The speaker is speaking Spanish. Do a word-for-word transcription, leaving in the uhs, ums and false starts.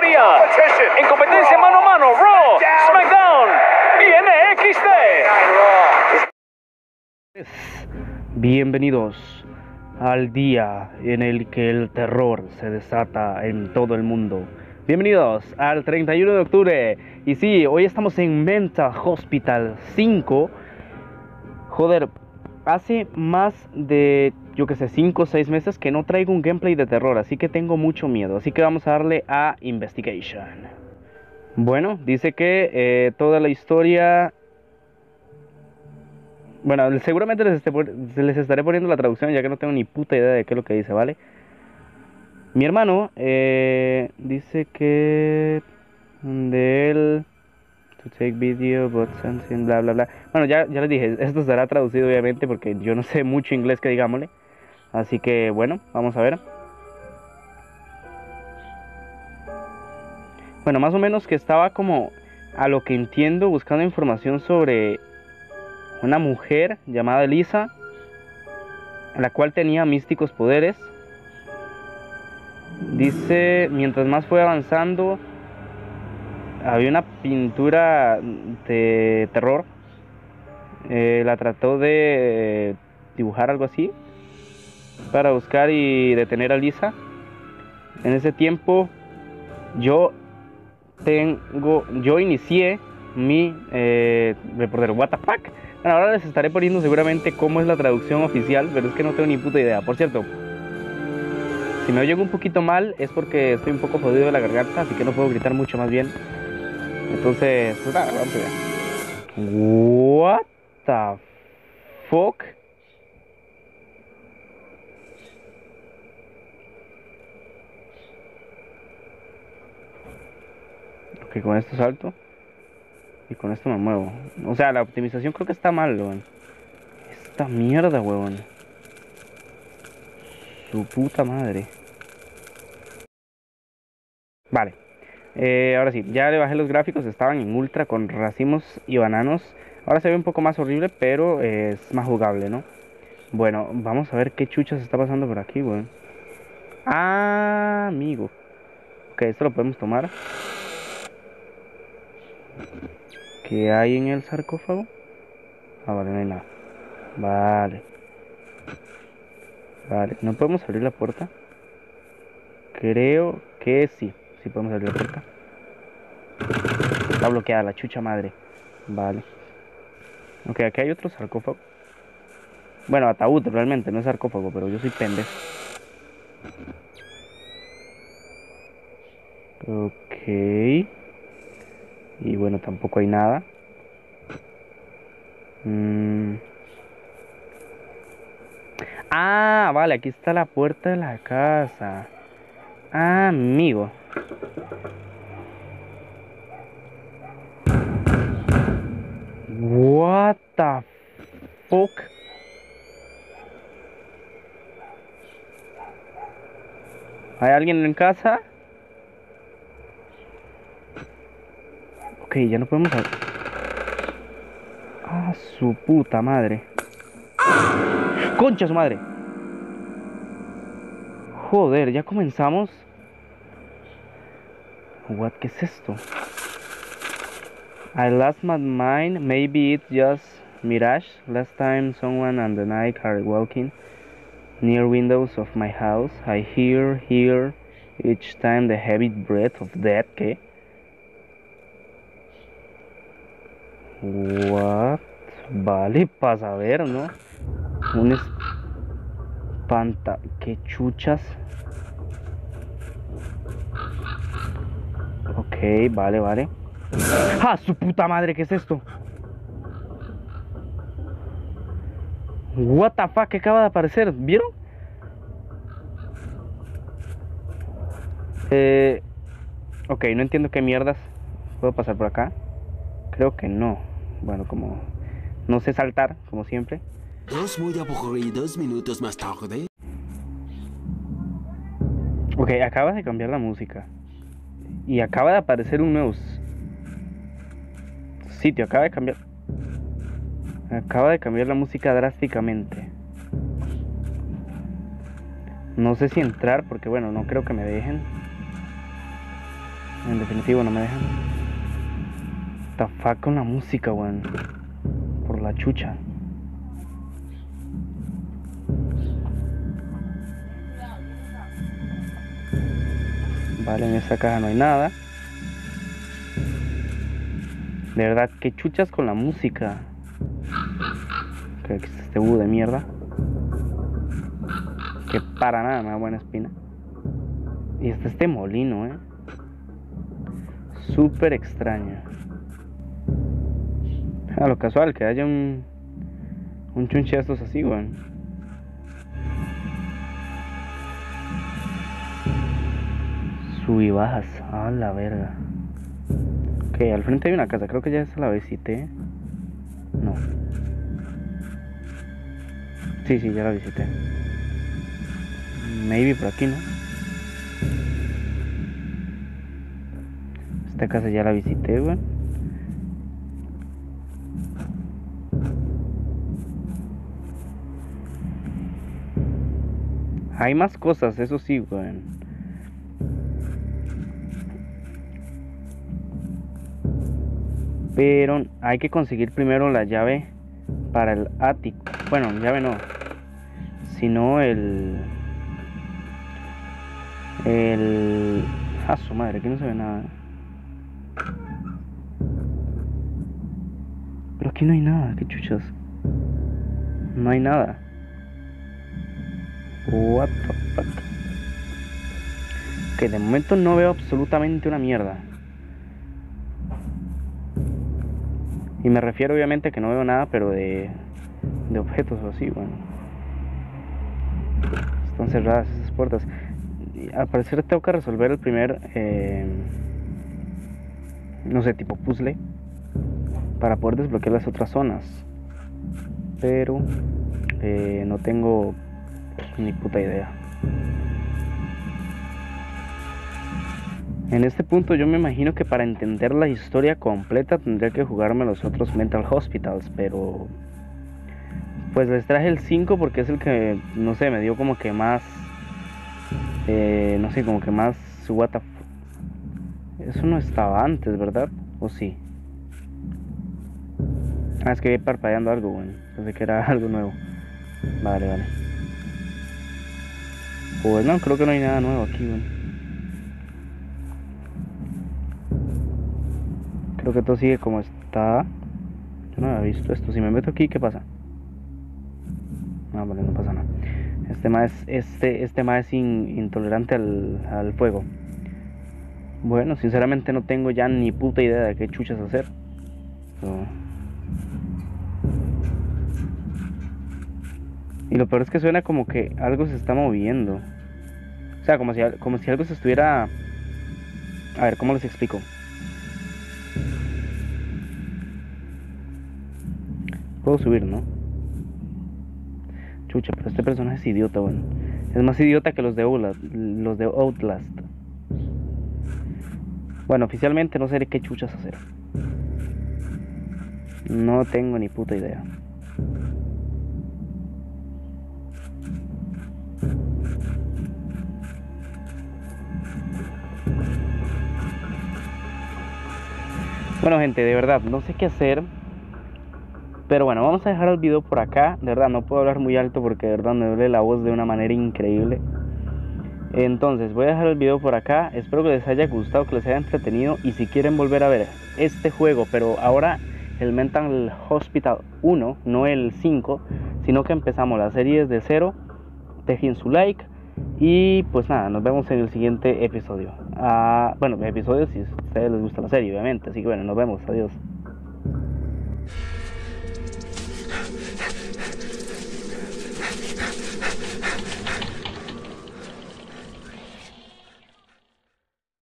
día. En competencia mano a mano, Raw, SmackDown y N X T. Bienvenidos al día en el que el terror se desata en todo el mundo. Bienvenidos al treinta y uno de octubre. Y sí, hoy estamos en Mental Hospital cinco. Joder, hace más de, yo que sé, cinco o seis meses que no traigo un gameplay de terror, así que tengo mucho miedo. Así que vamos a darle a Investigation. Bueno, dice que eh, toda la historia... Bueno, seguramente les, esté, les estaré poniendo la traducción, ya que no tengo ni puta idea de qué es lo que dice, ¿vale? Mi hermano eh, dice que de él to take video but something bla bla bla. Bueno, ya, ya les dije, esto será traducido obviamente porque yo no sé mucho inglés, que digámosle. Así que bueno, vamos a ver. Bueno, más o menos que estaba como, a lo que entiendo, buscando información sobre una mujer llamada Elisa, la cual tenía místicos poderes. Dice, mientras más fue avanzando, había una pintura de terror. Eh, la trató de dibujar algo así para buscar y detener a Lisa. En ese tiempo yo tengo, yo inicié mi eh, reportero what the fuck. Bueno, ahora les estaré poniendo seguramente cómo es la traducción oficial, pero es que no tengo ni puta idea. Por cierto, si me oyen un poquito mal es porque estoy un poco jodido de la garganta, así que no puedo gritar mucho, más bien. Entonces, pues nada, vamos allá. What the fuck? Ok, con esto salto y con esto me muevo. O sea, la optimización creo que está mal, weón. Esta mierda, weón. Su puta madre. Vale. Eh, ahora sí, ya le bajé los gráficos. Estaban en ultra con racimos y bananos. Ahora se ve un poco más horrible, pero eh, es más jugable, ¿no? Bueno, vamos a ver qué chuchas está pasando por aquí, weón. Ah, amigo. Ok, esto lo podemos tomar. ¿Qué hay en el sarcófago? Ah, vale, no hay nada. Vale. Vale, ¿no podemos abrir la puerta? Creo que sí. Sí podemos abrir la puerta. Está bloqueada la chucha madre. Vale. Ok, aquí hay otro sarcófago. Bueno, ataúd realmente, no es sarcófago, pero yo soy pendejo. Ok. Y bueno, tampoco hay nada. Mm. Ah, vale, aquí está la puerta de la casa. Ah, amigo. What the fuck? ¿Hay alguien en casa? Ok, ya no podemos... Ah, su puta madre. ¡Concha su madre! Joder, ya comenzamos. What, ¿qué es esto? I lost my mind. Maybe it's just mirage. Last time someone and the night are walking near windows of my house. I hear, hear each time the heavy breath of death. ¿Qué? What? Vale, para saber, ¿no? Un espanta... ¿Qué chuchas? Ok, vale, vale. ¡Ah, su puta madre! ¿Qué es esto? What the fuck, ¿qué acaba de aparecer? ¿Vieron? Eh... Ok, no entiendo qué mierdas. ¿Puedo pasar por acá? Creo que no. Bueno, como... no sé saltar, como siempre. Dos muy aburridos minutos más tarde. Ok, acaba de cambiar la música. Y acaba de aparecer un nuevo sitio, acaba de cambiar. Acaba de cambiar la música drásticamente. No sé si entrar porque bueno, no creo que me dejen. En definitivo no me dejan. The fuck con la música, weón. Por la chucha. Vale, en esta caja no hay nada. De verdad, qué chuchas con la música. Que este búho de mierda. Que para nada me da buena espina. Y está este molino, eh. Súper extraño. A lo casual, que haya un Un chunche de estos así, weón. Sub y bajas. A la verga. Ok, al frente hay una casa. Creo que ya esa la visité. No. Sí, sí, ya la visité. Maybe por aquí, ¿no? Esta casa ya la visité, weón. Hay más cosas, eso sí, weón. Pero hay que conseguir primero la llave para el ático. Bueno, llave no. Sino el... El... Ah, su madre, aquí no se ve nada. Pero aquí no hay nada, qué chuchas. No hay nada. What the fuck. Que de momento no veo absolutamente una mierda. Y me refiero obviamente a que no veo nada, pero de... De objetos o así, bueno. Están cerradas esas puertas. Y al parecer tengo que resolver el primer... Eh, no sé, tipo puzzle. Para poder desbloquear las otras zonas. Pero... Eh, no tengo... Ni puta idea. En este punto yo me imagino que para entender la historia completa tendría que jugarme los otros Mental Hospitals, pero pues les traje el cinco porque es el que, no sé, me dio como que más eh, no sé, como que más what the f- Eso no estaba antes, ¿verdad? ¿O sí? Ah, es que vi parpadeando algo, bueno. Pensé que era algo nuevo. Vale, vale. Pues no, creo que no hay nada nuevo aquí, bueno. Creo que todo sigue como está. Yo no había visto esto. Si me meto aquí, ¿qué pasa? No, vale, no pasa nada. Este más es, este, este más es in, intolerante al, al fuego. Bueno, sinceramente no tengo ya ni puta idea de qué chuchas hacer. So. Y lo peor es que suena como que algo se está moviendo. O sea, como si, como si algo se estuviera... A ver, ¿cómo les explico? Puedo subir, ¿no? Chucha, pero este personaje es idiota, bueno. Es más idiota que los de Outlast, los de Outlast. Bueno, oficialmente no sé de qué chuchas hacer. No tengo ni puta idea. Bueno, gente, de verdad, no sé qué hacer. Pero bueno, vamos a dejar el video por acá. De verdad, no puedo hablar muy alto porque de verdad me duele la voz de una manera increíble. Entonces, voy a dejar el video por acá. Espero que les haya gustado, que les haya entretenido. Y si quieren volver a ver este juego, pero ahora el Mental Hospital uno, no el cinco, sino que empezamos la serie desde cero, dejen su like. Y pues nada, nos vemos en el siguiente episodio. Ah, bueno, episodio si a ustedes les gusta la serie, obviamente. Así que bueno, nos vemos. Adiós.